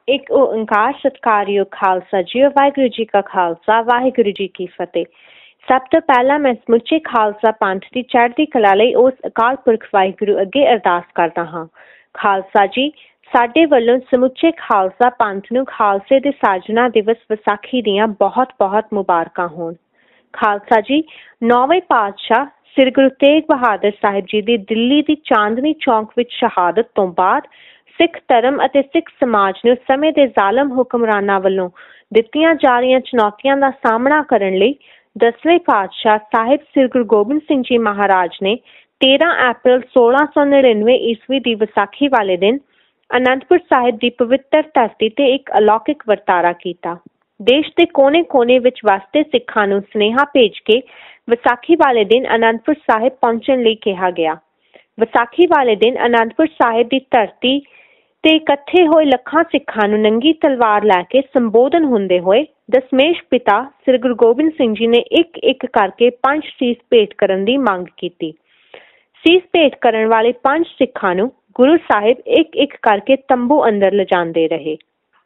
एक ओंकार सत्कारयोग खालसा जी, वाहिगुरू जी का खालसा, वाहिगुरू जी की फतेह। सब तो पहला मैं समुचे खालसा पंथ की चढ़ती कला लई उस अकाल पुरख वाहिगुरू अगे अरदास करदा हाँ। खालसा जी, साडे वल्लों समुचे खालसा पंथ नूं खालसे दे साजना दिवस विसाखी दियां बहुत बहुत मुबारकां होण। खालसा जी, 9वें पातशाह श्री गुरु तेग बहादुर साहिब जी दी दिल्ली दी चांदनी चौक विच शहादत तो बाद सिख धर्म ਅਤੇ सिख समाज ਨੂੰ ਸਮੇਂ ਦੇ ਜ਼ਾਲਮ ਹੁਕਮਰਾਨਾਂ ਵੱਲੋਂ ਦਿੱਤੀਆਂ ਜਾ ਰਹੀਆਂ ਚੁਣੌਤੀਆਂ ਦਾ ਸਾਹਮਣਾ ਕਰਨ ਲਈ 10ਵੇਂ ਪਾਤਸ਼ਾਹ ਸਾਹਿਬ ਸ੍ਰੀ ਗੁਰੂ ਗੋਬਿੰਦ ਸਿੰਘ ਜੀ ਮਹਾਰਾਜ ਨੇ 13 ਅਪ੍ਰੈਲ 1699 ਈਸਵੀ ਦੀ ਵਿਸਾਖੀ ਵਾਲੇ ਦਿਨ ਅਨੰਦਪੁਰ ਸਾਹਿਬ ਦੀ ਪਵਿੱਤਰ ਧਰਤੀ ਤੇ ਇੱਕ ਅਲੌਕਿਕ ਵਰਤਾਰਾ ਕੀਤਾ। ਦੇਸ਼ ਦੇ ਕੋਨੇ-ਕੋਨੇ ਵਿੱਚ ਵਸਦੇ ਸਿੱਖਾਂ ਨੂੰ ਸੁਨੇਹਾ ਭੇਜ ਕੇ ਵਿਸਾਖੀ ਵਾਲੇ ਦਿਨ ਅਨੰਦਪੁਰ ਸਾਹਿਬ ਪਹੁੰਚਣ ਲਈ ਕਿਹਾ ਗਿਆ। ਵਿਸਾਖੀ ਵਾਲੇ ਦਿਨ ਅਨੰਦਪੁਰ ਸਾਹਿਬ ਦੀ ਧਰਤੀ ਤੇ ਇਕੱਠੇ ਹੋਏ ਲੱਖਾਂ ਸਿੱਖਾਂ ਨੂੰ ਨੰਗੀ ਤਲਵਾਰ ਲੈ ਕੇ ਸੰਬੋਧਨ ਹੁੰਦੇ ਹੋਏ ਦਸਮੇਸ਼ ਪਿਤਾ ਸ੍ਰੀ ਗੁਰੂ ਗੋਬਿੰਦ ਸਿੰਘ ਜੀ ਨੇ ਇੱਕ ਇੱਕ ਕਰਕੇ 5 ਸੀਸ ਭੇਟ ਕਰਨ ਦੀ ਮੰਗ ਕੀਤੀ। ਸੀਸ ਭੇਟ ਕਰਨ ਵਾਲੇ 5 ਸਿੱਖਾਂ ਨੂੰ ਗੁਰੂ ਸਾਹਿਬ ਇੱਕ ਇੱਕ ਕਰਕੇ ਤੰਬੂ ਅੰਦਰ ਲਿਜਾਂਦੇ ਰਹੇ।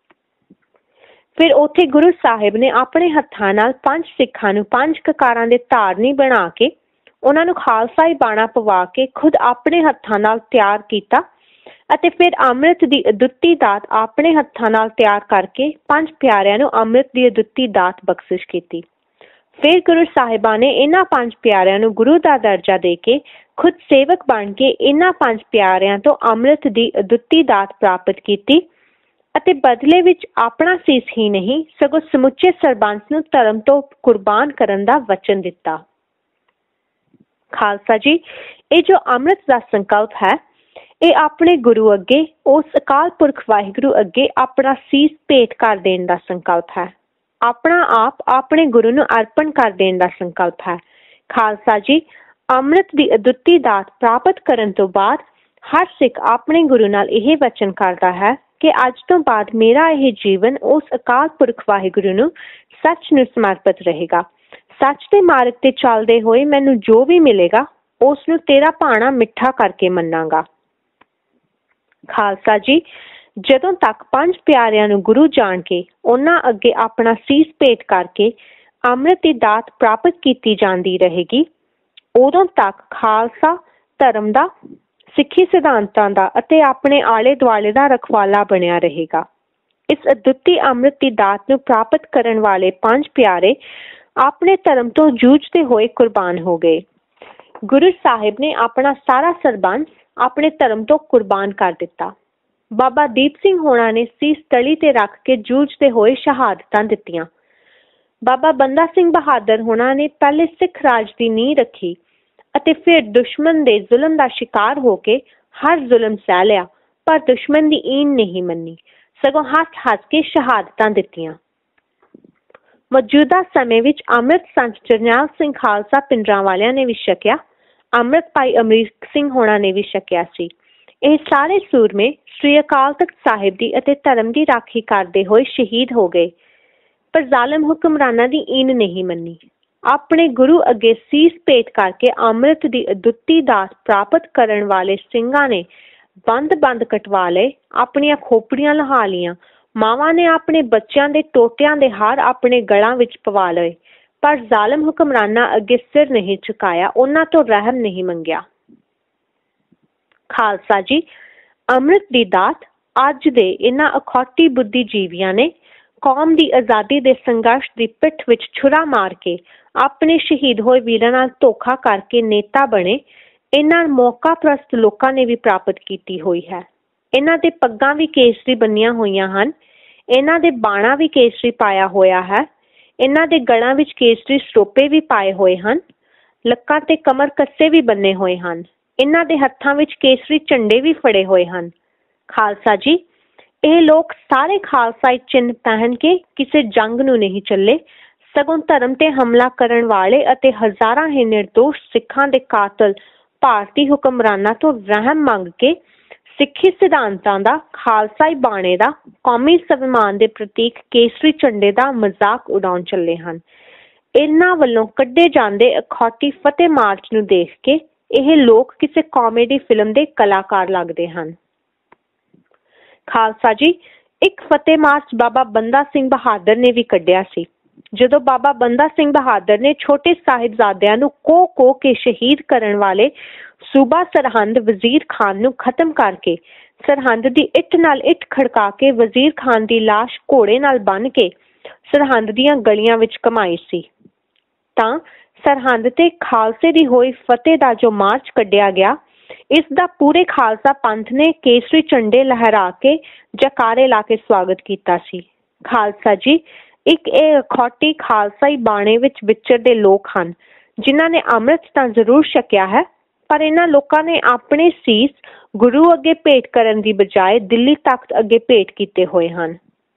ਫਿਰ ਉੱਥੇ ਗੁਰੂ ਸਾਹਿਬ ਨੇ ਆਪਣੇ ਹੱਥਾਂ ਨਾਲ 5 ਸਿੱਖਾਂ ਨੂੰ 5 ਕਕਾਰਾਂ ਦੇ ਧਾਰਨੀ ਬਣਾ ਕੇ ਉਹਨਾਂ ਨੂੰ ਖਾਲਸਾਈ ਬਾਣਾ ਪਵਾ ਕੇ ਖੁਦ ਆਪਣੇ ਹੱਥਾਂ ਨਾਲ ਤਿਆਰ ਕੀਤਾ ਅਤੇ ਫਿਰ ਅੰਮ੍ਰਿਤ ਦੀ ਅਦੁੱਤੀ ਦਾਤ ਆਪਣੇ ਹੱਥਾਂ ਨਾਲ ਤਿਆਰ ਕਰਕੇ 5 ਪਿਆਰਿਆਂ ਨੂੰ ਅੰਮ੍ਰਿਤ ਦੀ ਅਦੁੱਤੀ ਦਾਤ ਬਖਸ਼ਿਸ਼ ਕੀਤੀ। ਫਿਰ ਗੁਰੂ ਸਾਹਿਬਾਂ ਨੇ ਇਹਨਾਂ 5 ਪਿਆਰਿਆਂ ਨੂੰ ਗੁਰੂ ਦਾ ਦਰਜਾ ਦੇ ਕੇ ਖੁਦ ਸੇਵਕ ਬਣ ਕੇ ਇਹਨਾਂ 5 ਪਿਆਰਿਆਂ ਤੋਂ ਅੰਮ੍ਰਿਤ ਦੀ ਅਦੁੱਤੀ ਦਾਤ ਪ੍ਰਾਪਤ ਕੀਤੀ ਅਤੇ ਬਦਲੇ ਵਿੱਚ ਆਪਣਾ ਸੀਸ ਹੀ ਨਹੀਂ ਸਗੋਂ ਸਮੁੱਚੇ ਸਰਬੰਸ ਨੂੰ ਧਰਮ ਤੋਂ ਕੁਰਬਾਨ ਕਰਨ ਦਾ ਵਚਨ ਦਿੱਤਾ। ਖਾਲਸਾ ਜੀ, ਇਹ ਜੋ ਅੰਮ੍ਰਿਤ ਦਾ ਸੰਕਲਪ ਹੈ ਇਹ ਆਪਣੇ ਗੁਰੂ ਅੱਗੇ ਉਸ ਅਕਾਲ ਪੁਰਖ ਵਾਹਿਗੁਰੂ ਅੱਗੇ ਆਪਣਾ ਸੀਸ ਭੇਟ ਕਰ ਦੇਣ ਦਾ ਸੰਕਲਪ ਹੈ। ਆਪਣਾ ਆਪ ਆਪਣੇ ਗੁਰੂ ਨੂੰ ਅਰਪਣ ਕਰ ਦੇਣ ਦਾ ਸੰਕਲਪ ਹੈ। ਖਾਲਸਾ ਜੀ, ਅੰਮ੍ਰਿਤ ਦੀ ਅਦੁੱਤੀ ਦਾਤ ਪ੍ਰਾਪਤ ਕਰਨ ਤੋਂ ਬਾਅਦ ਹਰ ਸਿੱਖ ਆਪਣੇ ਗੁਰੂ ਨਾਲ ਇਹ ਵਚਨ ਕਰਦਾ ਹੈ ਕਿ ਅੱਜ ਤੋਂ ਬਾਅਦ ਮੇਰਾ ਇਹ ਜੀਵਨ ਉਸ ਅਕਾਲ ਪੁਰਖ ਵਾਹਿਗੁਰੂ ਨੂੰ ਸੱਚ ਨੂੰ ਸਮਰਪਿਤ ਰਹੇਗਾ। ਸੱਚ ਦੇ ਮਾਰਗ ਤੇ ਚੱਲਦੇ ਹੋਏ ਮੈਨੂੰ ਜੋ ਵੀ ਮਿਲੇਗਾ ਉਸ ਨੂੰ ਤੇਰਾ ਭਾਣਾ ਮਿੱਠਾ ਕਰਕੇ ਮੰਨਾਂਗਾ। ਖਾਲਸਾ ਜੀ, ਜਦੋਂ ਤੱਕ 5 ਪਿਆਰਿਆਂ ਨੂੰ ਗੁਰੂ ਜਾਣ ਕੇ ਉਹਨਾਂ ਅੱਗੇ ਆਪਣਾ ਸੀਸ ਭੇਟ ਕਰਕੇ ਅੰਮ੍ਰਿਤ ਦੀ ਦਾਤ ਪ੍ਰਾਪਤ ਕੀਤੀ ਜਾਂਦੀ ਰਹੇਗੀ ਉਦੋਂ ਤੱਕ ਖਾਲਸਾ ਧਰਮ ਦਾ, ਸਿੱਖੀ ਸਿਧਾਂਤਾਂ ਦਾ ਅਤੇ ਆਪਣੇ ਆਲੇ ਦੁਆਲੇ ਦਾ ਰਖਵਾਲਾ ਬਣਿਆ ਰਹੇਗਾ। ਇਸ ਅਦੁੱਤੀ ਅੰਮ੍ਰਿਤ ਦੀ ਦਾਤ ਨੂੰ ਪ੍ਰਾਪਤ ਕਰਨ ਵਾਲੇ 5 ਪਿਆਰੇ ਆਪਣੇ ਧਰਮ ਤੋਂ ਜੂਝਦੇ ਹੋਏ ਕੁਰਬਾਨ ਹੋ ਗਏ। ਗੁਰੂ ਸਾਹਿਬ ਨੇ ਆਪਣਾ ਸਾਰਾ ਸਰਬੰਸ ਆਪਣੇ ਧਰਮ ਤੋਂ ਕੁਰਬਾਨ ਕਰ ਦਿੱਤਾ। ਬਾਬਾ ਦੀਪ ਸਿੰਘ ਹੋਣਾ ਨੇ ਸੀਸ ਤਲੀ ਤੇ ਰੱਖ ਕੇ ਜੂਝਦੇ ਹੋਏ ਸ਼ਹਾਦਤਾਂ ਦਿੱਤੀਆਂ। ਬਾਬਾ ਬੰਦਾ ਸਿੰਘ ਬਹਾਦਰ ਹੋਣਾ ਨੇ ਪਹਿਲੇ ਸਿੱਖ ਰਾਜ ਦੀ ਨੀਂਹ ਰੱਖੀ ਅਤੇ ਫਿਰ ਦੁਸ਼ਮਣ ਦੇ ਜ਼ੁਲਮ ਦਾ ਸ਼ਿਕਾਰ ਹੋ ਕੇ ਹਰ ਜ਼ੁਲਮ ਸਹਿ ਲਿਆ, ਪਰ ਦੁਸ਼ਮਣ ਦੀ ਈਨ ਨਹੀਂ ਮੰਨੀ, ਸਗੋਂ ਹੱਸ ਕੇ ਸ਼ਹਾਦਤਾਂ ਦਿੱਤੀਆਂ। ਮੌਜੂਦਾ ਸਮੇਂ ਵਿੱਚ ਅੰਮ੍ਰਿਤ ਸੰਤ ਜਰਨੈਲ ਸਿੰਘ ਖਾਲਸਾ ਪਿੰਡਰਾਂ ਵਾਲਿਆਂ ਨੇ ਵੀ ਛਕਿਆ, ਅੰਮ੍ਰਿਤ ਭਾਈ ਅਮਰੀਕ ਸਿੰਘ ਹੋਣਾ ਨੇ ਵੀ ਛਕਿਆ ਸੀ। ਇਹ ਸਾਰੇ ਸੂਰਮੇ ਸ੍ਰੀ ਅਕਾਲ ਤਖ਼ਤ ਸਾਹਿਬ ਦੀ ਅਤੇ ਧਰਮ ਦੀ ਰਾਖੀ ਕਰਦੇ ਹੋਏ ਸ਼ਹੀਦ ਹੋ ਗਏ, ਪਰ ਜ਼ਾਲਮ ਹੁਕਮਰਾਨਾਂ ਦੀ ਈਨ ਨਹੀਂ ਮੰਨੀ। ਆਪਣੇ ਗੁਰੂ ਅੱਗੇ ਸੀਸ ਭੇਟ ਕਰਕੇ ਅੰਮ੍ਰਿਤ ਦੀ ਅਦੁੱਤੀ ਦਾਤ ਪ੍ਰਾਪਤ ਕਰਨ ਵਾਲੇ ਸਿੰਘਾਂ ਨੇ ਬੰਦ ਕਟਵਾ ਲਏ, ਆਪਣੀਆਂ ਖੋਪੜੀਆਂ ਲਹਾ ਲਈਆਂ। ਮਾਵਾਂ ਨੇ ਆਪਣੇ ਬੱਚਿਆਂ ਦੇ ਟੋਟਿਆਂ ਦੇ ਹਾਰ ਆਪਣੇ ਗਲਾਂ ਵਿੱਚ ਪਵਾ ਲਏ, ਪਰ ਜ਼ਾਲਮ ਹੁਕਮਰਾਨਾਂ ਅੱਗੇ ਸਿਰ ਨਹੀਂ ਝੁਕਾਇਆ, ਉਹਨਾਂ ਤੋਂ ਰਹਿਮ ਨਹੀਂ ਮੰਗਿਆ। ਖਾਲਸਾ ਜੀ, ਅੰਮ੍ਰਿਤ ਦੀ ਦਾਤ ਅੱਜ ਦੇ ਇਹਨਾਂ ਅਖੌਤੀ ਬੁੱਧੀਜੀਵੀਆਂ ਨੇ ਕੌਮ ਦੀ ਆਜ਼ਾਦੀ ਦੇ ਸੰਘਰਸ਼ ਦੀ ਪਿੱਠ ਵਿੱਚ ਛੁਰਾ ਮਾਰ ਕੇ ਆਪਣੇ ਸ਼ਹੀਦ ਹੋਏ ਵੀਰਾਂ ਨਾਲ ਧੋਖਾ ਕਰਕੇ ਨੇਤਾ ਬਣੇ ਇਹਨਾਂ ਮੌਕਾ ਪ੍ਰਸਤ ਲੋਕਾਂ ਨੇ ਵੀ ਪ੍ਰਾਪਤ ਕੀਤੀ ਹੋਈ ਹੈ। ਇਹਨਾਂ ਦੇ ਪੱਗਾਂ ਵੀ ਕੇਸਰੀ ਬੰਨੀਆਂ ਹੋਈਆਂ ਹਨ, ਇਹਨਾਂ ਦੇ ਬਾਣਾ ਵੀ ਕੇਸਰੀ ਪਾਇਆ ਹੋਇਆ ਹੈ, ਇਹਨਾਂ ਦੇ ਗਲਾਂ ਵਿੱਚ ਕੇਸਰੀ ਸਰੋਪੇ ਵੀ ਪਾਏ ਹੋਏ ਹਨ, ਲੱਕਾਂ ਤੇ ਕਮਰ ਕੱਸੇ ਵੀ ਬੰਨੇ ਹੋਏ ਹਨ, ਇਹਨਾਂ ਦੇ ਹੱਥਾਂ ਵਿੱਚ ਕੇਸਰੀ ਝੰਡੇ ਵੀ ਫੜੇ ਹੋਏ ਹਨ। ਖਾਲਸਾ ਜੀ, ਇਹ ਲੋਕ ਸਾਰੇ ਖਾਲਸਾਈ ਚਿੰਨ੍ਹ ਪਹਿਨ ਕੇ ਕਿਸੇ ਜੰਗ ਨੂੰ ਨਹੀਂ ਚੱਲੇ, ਸਗੋਂ ਧਰਮ ਤੇ ਹਮਲਾ ਕਰਨ ਵਾਲੇ ਅਤੇ ਹਜ਼ਾਰਾਂ ਹੀ ਨਿਰਦੋਸ਼ ਸਿੱਖਾਂ ਦੇ ਕਾਤਲ ਭਾਰਤੀ ਹੁਕਮਰਾਨਾਂ ਤੋਂ ਰਹਿਮ ਮੰਗ ਕੇ ਸਿੱਖੀ ਸਿਧਾਂਤਾਂ ਦਾ, ਖਾਲਸਾਈ ਬਾਣੇ ਦਾ, ਕੌਮੀ ਸਨਮਾਨ ਦੇ ਪ੍ਰਤੀਕ ਕੇਸਰੀ ਝੰਡੇ ਦਾ ਮਜ਼ਾਕ ਉਡਾਉਣ ਚੱਲੇ ਹਨ। ਇਹਨਾਂ ਵੱਲੋਂ ਕੱਢੇ ਜਾਂਦੇ ਅਖੌਤੀ ਫਤਿਹ ਮਾਰਚ ਨੂੰ ਦੇਖ ਕੇ ਇਹ ਲੋਕ ਕਿਸੇ ਕਾਮੇਡੀ ਫਿਲਮ ਦੇ ਕਲਾਕਾਰ ਲੱਗਦੇ ਹਨ। ਖਾਲਸਾ ਜੀ, ਇੱਕ ਫਤਿਹ ਮਾਰਚ ਬਾਬਾ ਬੰਦਾ ਸਿੰਘ ਬਹਾਦਰ ਨੇ ਵੀ ਕੱਢਿਆ ਸੀ। ਜਦੋਂ ਬਾਬਾ ਬੰਦਾ ਸਿੰਘ ਬਹਾਦਰ ਨੇ ਛੋਟੇ ਸਾਹਿਬਜ਼ਾਦਿਆਂ ਨੂੰ ਕੋਹ ਕੇ ਸ਼ਹੀਦ ਕਰਨ ਵਾਲੇ ਸੂਬਾ ਸਰਹੰਦ ਵਜ਼ੀਰ ਖਾਨ ਨੂੰ ਖਤਮ ਕਰਕੇ ਸਰਹੰਦ ਦੀ ਇੱਟ ਨਾਲ ਇੱਟ ਖੜਕਾ ਕੇ ਵਜ਼ੀਰ ਖਾਨ ਦੀ ਲਾਸ਼ ਘੋੜੇ ਨਾਲ ਬੰਨ੍ਹ ਕੇ ਸਰਹੰਦ ਦੀਆਂ ਗਲੀਆਂ ਵਿੱਚ ਘੁਮਾਈ ਸੀ, ਤਾਂ ਸਰਹੰਦ ਤੇ ਖਾਲਸੇ ਦੀ ਹੋਈ ਫਤਿਹ ਦਾ ਜੋ ਮਾਰਚ ਕੱਢਿਆ ਗਿਆ, ਇਸ ਦਾ ਪੂਰੇ ਖਾਲਸਾ ਪੰਥ ਨੇ ਕੇਸਰੀ ਝੰਡੇ ਲਹਿਰਾ ਕੇ ਜੈਕਾਰੇ ਲਾ ਕੇ ਸਵਾਗਤ ਕੀਤਾ ਸੀ। ਖਾਲਸਾ ਜੀ ਇੱਕ ਇਹ ਅਖੌਟੀ ਖਾਲਸਾਈ ਬਾਣੇ ਵਿੱਚ ਵਿਚਰਦੇ ਲੋਕ ਹਨ, ਜਿਨ੍ਹਾਂ ਨੇ ਅੰਮ੍ਰਿਤ ਤਾਂ ਜ਼ਰੂਰ ਛਕਿਆ ਹੈ, ਪਰ ਇਹਨਾਂ ਲੋਕਾਂ ਨੇ ਆਪਣੇ ਸੀਸ ਗੁਰੂ ਅੱਗੇ ਭੇਟ ਕਰਨ ਦੀ ਬਜਾਏ ਦਿੱਲੀ ਤਖਤ ਅੱਗੇ ਭੇਟ ਕੀਤੇ ਹੋਏ ਹਨ।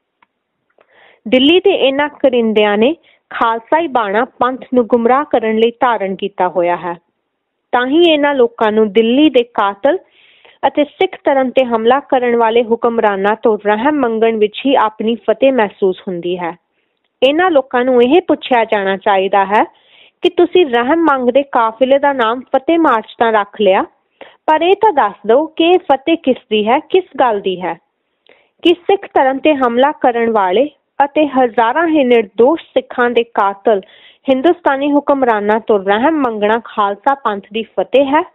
ਦਿੱਲੀ ਦੇ ਇਹਨਾਂ ਕਰਿੰਦਿਆਂ ਨੇ ਖਾਲਸਾਈ ਬਾਣਾ ਪੰਥ ਨੂੰ ਗੁੰਮਰਾਹ ਕਰਨ ਲਈ ਧਾਰਨ ਕੀਤਾ ਹੋਇਆ ਹੈ। ਤਾਂ ਹੀ ਇਹਨਾਂ ਲੋਕਾਂ ਨੂੰ ਦਿੱਲੀ ਦੇ ਕਾਤਲ ਅਤੇ ਸਿੱਖ ਧਰਮ ਤੇ ਹਮਲਾ ਕਰਨ ਵਾਲੇ ਹੁਕਮਰਾਨਾਂ ਤੋਂ ਰਹਿਮ ਮੰਗਣ ਵਿੱਚ ਹੀ ਆਪਣੀ ਫਤਿਹ ਮਹਿਸੂਸ ਹੁੰਦੀ ਹੈ। ਇਹਨਾਂ ਲੋਕਾਂ ਨੂੰ ਇਹ ਪੁੱਛਿਆ ਜਾਣਾ ਚਾਹੀਦਾ ਹੈ ਕਿ ਤੁਸੀਂ ਰਹਿਮ ਮੰਗਦੇ ਕਾਫਿਲੇ ਦਾ ਨਾਮ ਫਤਿਹ ਮਾਰਚ ਤਾਂ ਰੱਖ ਲਿਆ, ਪਰ ਇਹ ਤਾਂ ਦੱਸ ਦਿਓ ਕਿ ਇਹ ਫਤਿਹ ਕਿਸ ਦੀ ਹੈ, ਕਿਸ ਗੱਲ ਦੀ ਹੈ? ਕਿ ਸਿੱਖ ਧਰਮ ਤੇ ਹਮਲਾ ਕਰਨ ਵਾਲੇ ਅਤੇ ਹਜ਼ਾਰਾਂ ਹੀ ਨਿਰਦੋਸ਼ ਸਿੱਖਾਂ ਦੇ ਕਾਤਲ ਹਿੰਦੁਸਤਾਨੀ ਹੁਕਮਰਾਨਾਂ ਤੋਂ ਰਹਿਮ ਮੰਗਣਾ ਖਾਲਸਾ ਪੰਥ ਦੀ ਫਤਿਹ ਹੈ?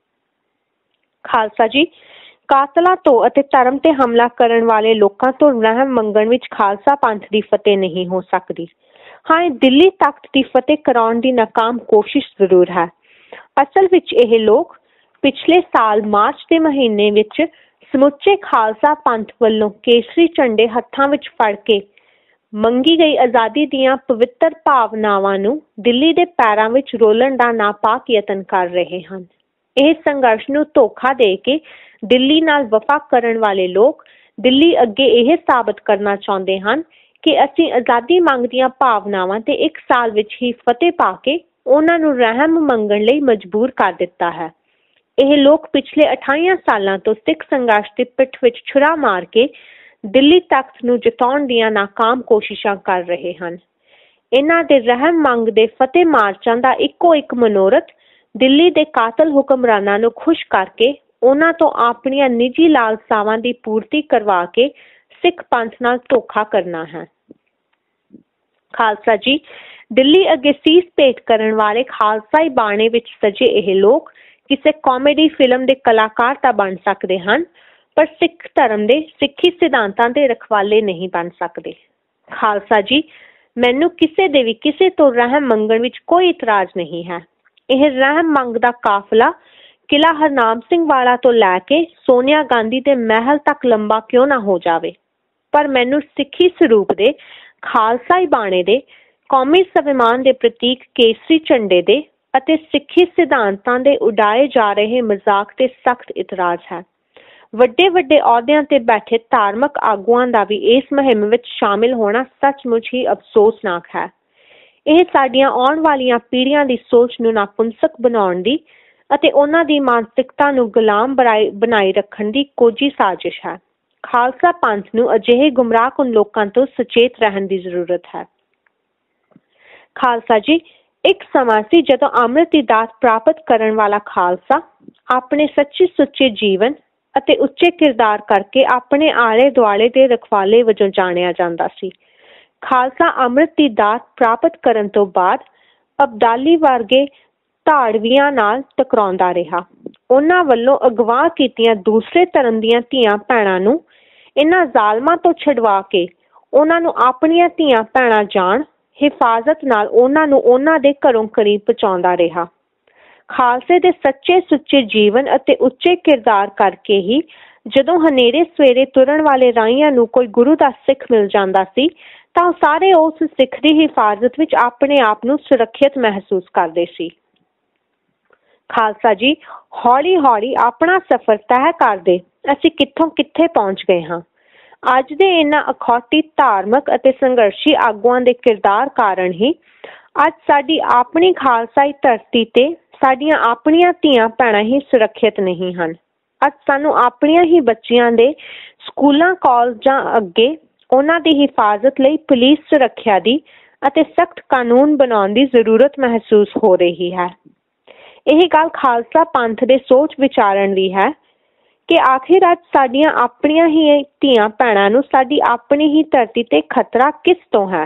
ਖਾਲਸਾ ਜੀ, ਕਾਤਲਾਂ ਤੋਂ ਅਤੇ ਧਰਮ ਤੇ ਹਮਲਾ ਕਰਨ ਵਾਲੇ ਲੋਕਾਂ ਤੋਂ ਰਹਿਮ ਮੰਗਣ ਵਿੱਚ ਖਾਲਸਾ ਪੰਥ ਦੀ ਫਤਿਹ ਨਹੀਂ ਹੋ ਸਕਦੀ। ਹਾਂ, ਦਿੱਲੀ ਤਖਤ ਦੀ ਫਤਿਹ ਕਰਾਉਣ ਦੀ ਨਾਕਾਮ ਕੋਸ਼ਿਸ਼ ਜ਼ਰੂਰ ਹੈ। ਅਸਲ ਵਿੱਚ ਇਹ ਲੋਕ ਪਿਛਲੇ ਸਾਲ ਮਾਰਚ ਦੇ ਮਹੀਨੇ ਵਿੱਚ ਸਮੁੱਚੇ ਖਾਲਸਾ ਪੰਥ ਵੱਲੋਂ ਕੇਸਰੀ ਝੰਡੇ ਹੱਥਾਂ ਵਿੱਚ ਫੜ ਕੇ ਮੰਗੀ ਗਈ ਆਜ਼ਾਦੀ ਦੀਆਂ ਪਵਿੱਤਰ ਭਾਵਨਾਵਾਂ ਨੂੰ ਦਿੱਲੀ ਦੇ ਪੈਰਾਂ ਵਿੱਚ ਰੋਲਣ ਦਾ ਨਾਪਾਕ ਯਤਨ ਕਰ ਰਹੇ ਹਨ। ਇਹ ਸੰਘਰਸ਼ ਨੂੰ ਧੋਖਾ ਦੇ ਕੇ ਦਿੱਲੀ ਨਾਲ ਵਫਾ ਕਰਨ ਵਾਲੇ ਲੋਕ ਦਿੱਲੀ ਅੱਗੇ ਇਹ ਸਾਬਤ ਕਰਨਾ ਚਾਹੁੰਦੇ ਹਨ ਕਿ ਅਸੀਂ ਆਜ਼ਾਦੀ ਮੰਗਦੀਆਂ ਭਾਵਨਾਵਾਂ ਤੇ ਇੱਕ ਸਾਲ ਵਿੱਚ ਹੀ ਫਤਿਹ ਪਾ ਕੇ ਉਹਨਾਂ ਨੂੰ ਰਹਿਮ ਮੰਗਣ ਲਈ ਮਜਬੂਰ ਕਰ ਦਿੱਤਾ ਹੈ। ਇਹ ਲੋਕ ਪਿਛਲੇ 28 ਸਾਲਾਂ ਤੋਂ ਸਿੱਖ ਸੰਘਰਸ਼ ਦੀ ਪਿੱਠ ਵਿੱਚ ਛੁਰਾ ਮਾਰ ਕੇ ਦਿੱਲੀ ਤਖਤ ਨੂੰ ਜਿਤਾਉਣ ਦੀਆਂ ਨਾਕਾਮ ਕੋਸ਼ਿਸ਼ਾਂ ਕਰ ਰਹੇ ਹਨ। ਇਹਨਾਂ ਦੇ ਰਹਿਮ ਮੰਗ ਦੇ ਫਤਿਹ ਮਾਰਚਾਂ ਦਾ ਇੱਕੋ ਇੱਕ ਮਨੋਰਥ ਦਿੱਲੀ ਦੇ ਕਾਤਲ ਹੁਕਮਰਾਨਾਂ ਨੂੰ ਖੁਸ਼ ਕਰਕੇ ਉਹਨਾਂ ਤੋਂ ਆਪਣੀਆਂ ਨਿੱਜੀ ਲਾਲਸਾਵਾਂ ਦੀ ਪੂਰਤੀ ਕਰਵਾ ਕੇ ਸਿੱਖ ਪੰਥ ਨਾਲ ਧੋਖਾ ਕਰਨਾ ਹੈ। ਖਾਲਸਾ ਜੀ, ਦਿੱਲੀ ਅੱਗੇ ਸੀਸ ਭੇਟ ਕਰਨ ਵਾਲੇ ਖਾਲਸਾਈ ਬਾਣੇ ਵਿੱਚ ਸਜੇ ਇਹ ਲੋਕ ਕਿਸੇ ਕਾਮੇਡੀ ਫਿਲਮ ਦੇ ਕਲਾਕਾਰ ਤਾਂ ਬਣ ਸਕਦੇ ਹਨ, ਪਰ ਸਿੱਖ ਧਰਮ ਦੇ ਸਿੱਖੀ ਸਿਧਾਂਤਾਂ ਦੇ ਰਖਵਾਲੇ ਨਹੀਂ ਬਣ ਸਕਦੇ। ਖਾਲਸਾ ਜੀ, ਮੈਨੂੰ ਕਿਸੇ ਦੇ ਵੀ ਕਿਸੇ ਤੋਂ ਰਹਿਮ ਮੰਗਣ ਵਿੱਚ ਕੋਈ ਇਤਰਾਜ਼ ਨਹੀਂ ਹੈ। ਇਹ ਰਹਿਮ ਮੰਗ ਦਾ ਕਾਫਲਾ ਕਿਲ੍ਹਾ ਹਰਨਾਮ ਸਿੰਘ ਵਾਲਾ ਤੋਂ ਲੈ ਕੇ ਸੋਨੀਆ ਗਾਂਧੀ ਦੇ ਮਹਿਲ ਤੱਕ ਲੰਬਾ ਕਿਉਂ ਨਾ ਹੋ ਜਾਵੇ, ਪਰ ਮੈਨੂੰ ਸਿੱਖੀ ਸਰੂਪ ਦੇ ਖਾਲਸਾਈ ਬਾਣੇ ਦੇ ਕੌਮੀ ਸਵਿਮਾਨ ਦੇ ਪ੍ਰਤੀਕ ਕੇਸਰੀ ਝੰਡੇ ਦੇ ਅਤੇ ਸਿੱਖੀ ਸਿਧਾਂਤਾਂ ਦੇ ਉਡਾਏ ਜਾ ਰਹੇ ਮਜ਼ਾਕ ਤੇ ਸਖਤ ਇਤਰਾਜ਼ ਹੈ। ਵੱਡੇ ਵੱਡੇ ਅਹੁਦਿਆਂ ਤੇ ਬੈਠੇ ਧਾਰਮਿਕ ਆਗੂਆਂ ਦਾ ਵੀ ਇਸ ਮੁਹਿੰਮ ਵਿੱਚ ਸ਼ਾਮਿਲ ਹੋਣਾ ਸੱਚਮੁੱਚ ਹੀ ਅਫਸੋਸਨਾਕ ਹੈ। ਇਹ ਸਾਡੀਆਂ ਆਉਣ ਵਾਲੀਆਂ ਪੀੜ੍ਹੀਆਂ ਦੀ ਸੋਚ ਨੂੰ ਨਾਪੁੰਸਕ ਬਣਾਉਣ ਦੀ ਅਤੇ ਉਹਨਾਂ ਦੀ ਮਾਨਸਿਕਤਾ ਨੂੰ ਗੁਲਾਮ ਬਣਾਈ ਰੱਖਣ ਦੀ ਕੋਝੀ ਸਾਜ਼ਿਸ਼ ਹੈ। ਖਾਲਸਾ ਪੰਥ ਨੂੰ ਅਜਿਹੇ ਗੁੰਮਰਾਹਕੁਨ ਲੋਕਾਂ ਤੋਂ ਸੁਚੇਤ ਰਹਿਣ ਦੀ ਜ਼ਰੂਰਤ ਹੈ। ਖਾਲਸਾ ਜੀ, ਇੱਕ ਸਮਾਂ ਸੀ ਜਦੋਂ ਅੰਮ੍ਰਿਤ ਦੀ ਦਾਤ ਪ੍ਰਾਪਤ ਕਰਨ ਵਾਲਾ ਖਾਲਸਾ ਆਪਣੇ ਸੱਚੇ ਸੁੱਚੇ ਜੀਵਨ ਅਤੇ ਉੱਚੇ ਕਿਰਦਾਰ ਕਰਕੇ ਆਪਣੇ ਆਲੇ ਦੁਆਲੇ ਦੇ ਰਖਵਾਲੇ ਵਜੋਂ ਜਾਣਿਆ ਜਾਂਦਾ ਸੀ। ਖਾਲਸਾ ਅੰਮ੍ਰਿਤ ਦੀ ਦਾਤ ਪ੍ਰਾਪਤ ਕਰਨ ਤੋਂ ਬਾਅਦ ਅਬਦਾਲੀ ਵਰਗੇ ਧਾੜਵੀਆਂ ਨਾਲ ਟਕਰਾਉਂਦਾ ਰਿਹਾ। ਉਹਨਾਂ ਵੱਲੋਂ ਅਗਵਾ ਕੀਤੀਆਂ ਦੂਸਰੇ ਧਰਮ ਦੀਆਂ ਧੀਆਂ ਭੈਣਾਂ ਨੂੰ ਇਹਨਾਂ ਜ਼ਾਲਮਾਂ ਤੋਂ ਛਡਵਾ ਕੇ ਉਹਨਾਂ ਨੂੰ ਆਪਣੀਆਂ ਧੀਆਂ ਭੈਣਾਂ ਜਾਣ ਹਿਫਾਜ਼ਤ ਨਾਲ ਉਹਨਾਂ ਨੂੰ ਉਹਨਾਂ ਦੇ ਘਰੋਂ ਕਰੀਬ ਪਹੁੰਚਾਉਂਦਾ ਰਿਹਾ। ਖਾਲਸੇ ਦੇ ਸੱਚੇ ਸੁੱਚੇ ਜੀਵਨ ਅਤੇ ਉੱਚੇ ਕਿਰਦਾਰ ਕਰਕੇ ਹੀ ਜਦੋਂ ਹਨੇਰੇ ਸਵੇਰੇ ਤੁਰਨ ਵਾਲੇ ਰਾਹੀਆਂ ਨੂੰ ਕੋਈ ਗੁਰੂ ਦਾ ਸਿੱਖ ਮਿਲ ਜਾਂਦਾ ਸੀ ਤਾਂ ਸਾਰੇ ਉਸ ਸਿੱਖ ਦੀ ਹਿਫਾਜ਼ਤ ਵਿੱਚ ਆਪਣੇ ਆਪ ਨੂੰ ਸੁਰੱਖਿਅਤ ਮਹਿਸੂਸ ਕਰਦੇ ਸੀ। ਖਾਲਸਾ ਜੀ, ਹੌਲੀ ਹੌਲੀ ਆਪਣਾ ਸਫ਼ਰ ਤੈਅ ਕਰਦੇ ਅਸੀਂ ਕਿੱਥੋਂ ਕਿੱਥੇ ਪਹੁੰਚ ਗਏ ਹਾਂ। ਅੱਜ ਦੇ ਇਹਨਾਂ ਅਖੌਟੀ ਧਾਰਮਿਕ ਅਤੇ ਸੰਘਰਸ਼ੀ ਆਗੂਆਂ ਦੇ ਕਿਰਦਾਰ ਕਾਰਨ ਹੀ ਅੱਜ ਸਾਡੀ ਆਪਣੀ ਖਾਲਸਾਈ ਧਰਤੀ ਤੇ ਸਾਡੀਆਂ ਆਪਣੀਆਂ ਧੀਆਂ ਭੈਣਾਂ ਹੀ ਸੁਰੱਖਿਅਤ ਨਹੀਂ ਹਨ। ਅੱਜ ਸਾਨੂੰ ਆਪਣੀਆਂ ਹੀ ਬੱਚੀਆਂ ਦੇ ਸਕੂਲਾਂ ਕਾਲਜਾਂ ਅੱਗੇ ਉਹਨਾਂ ਦੀ ਹਿਫਾਜ਼ਤ ਲਈ ਪੁਲਿਸ ਸੁਰੱਖਿਆ ਦੀ ਅਤੇ ਸਖਤ ਕਾਨੂੰਨ ਬਣਾਉਣ ਦੀ ਜ਼ਰੂਰਤ ਮਹਿਸੂਸ ਹੋ ਰਹੀ ਹੈ। ਇਹ ਗੱਲ ਖਾਲਸਾ ਪੰਥ ਦੇ ਸੋਚ ਵਿਚਾਰਨ ਦੀ ਹੈ कि आखिर अज साडियां अपनियां ही धीआं भैणां नूं साडी अपनी ही धरती ते खतरा किस तो है?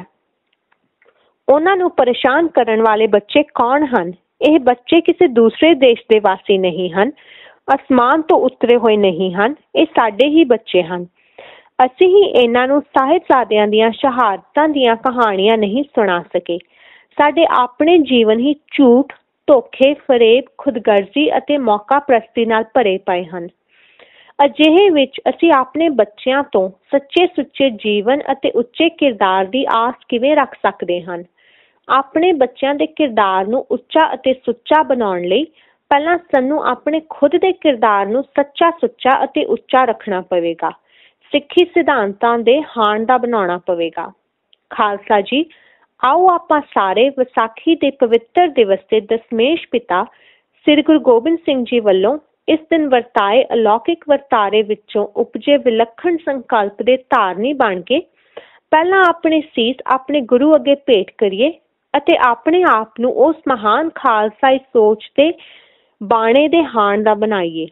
उन्हां नूं परेशान करन वाले बच्चे कौन हन? यह बच्चे किसी दूसरे देश दे वासी नहीं हन, आसमान तो उतरे हुए नहीं हन, ये साडे ही बच्चे हन। असीं ही इन्हां नूं साहिबजादियां दियां शहादतां दियां कहानियां नहीं सुना सके। साडे अपने जीवन ही झूठ, धोखे, फरेब, खुदगर्जी अते मौका प्रस्ती नाल भरे पए हन। अजिहे विच असीं अपने बच्चिਆਂ ਤੋਂ सच्चे सुच्चे जीवन अते उच्चे किरदार ਦੀ आस किवें रख सकदे हन? अपने बच्चों के किरदार नूं उच्चा अते सुच्चा बनाउण लई पहलां सानूं अपने खुद के किरदार नूं सच्चा सुच्चा अते उच्चा रखना पवेगा। सिੱਖੀ सिद्धांतां दे हाण दा बनाउणा पवेगा। खालसा जी, आओ आपां सारे विसाखी दे पवित्र दिवस ते दशमेश पिता श्री गुरु गोबिंद सिंह जी वल्लों इस दिन वरताए अलौकिक वरतारे विचों उपजे विलखण संकल्प दे धारनी बन के पहला अपने सीस अपने गुरु अगे भेंट करिए अते अपने आप नूं उस महान खालसाई सोच ते बाणे दे हाण दा बनाइए।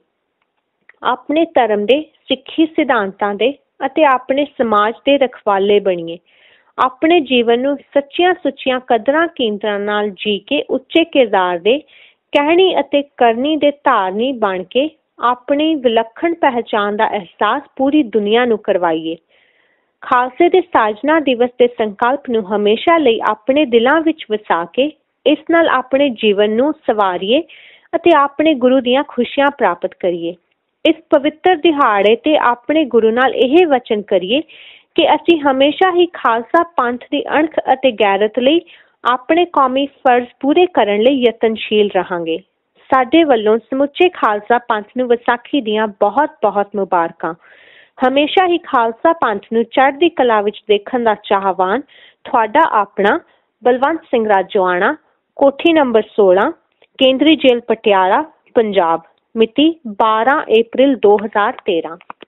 अपने धर्म दे, सिੱਖੀ सिद्धांतां दे अते अपने समाज दे रखवाले बणीए। अपने जीवन नूं सच्चियां सुच्चियां कदरां कीमतां नाल जी के उच्चे किरदार दे कहनी अते करनी दे धारनी बन के अपनी विलखण पहचान का एहसास पूरी दुनिया नूं करवाइए। खालसे दे साजना दिवस के संकल्प नूं हमेशा लई अपने दिलां विच वसा के इस नाल अपने जीवन नूं सवारिए अते अपने गुरु दीआं खुशियां प्राप्त करिए। इस पवित्र दिहाड़े ते अपने गुरु नाल यह वचन करिए कि असीं हमेशा ही खालसा पंथ की अणख अते गैरत लई अपने कौमी फर्ज पूरे करन लई यतनशील रहांगे। साडे वल्लों समुचे खालसा पंथ नूं विसाखी दीआं बहुत बहुत मुबारकां। हमेशा ही खालसा पंथ नूं चढ़दी कला विच देखण दा चाहवान तुहाडा अपना बलवंत सिंह राजोआणा, कोठी नंबर 16, केंद्री जेल पटियाला, पंजाब। मिति 12 अप्रैल 2013।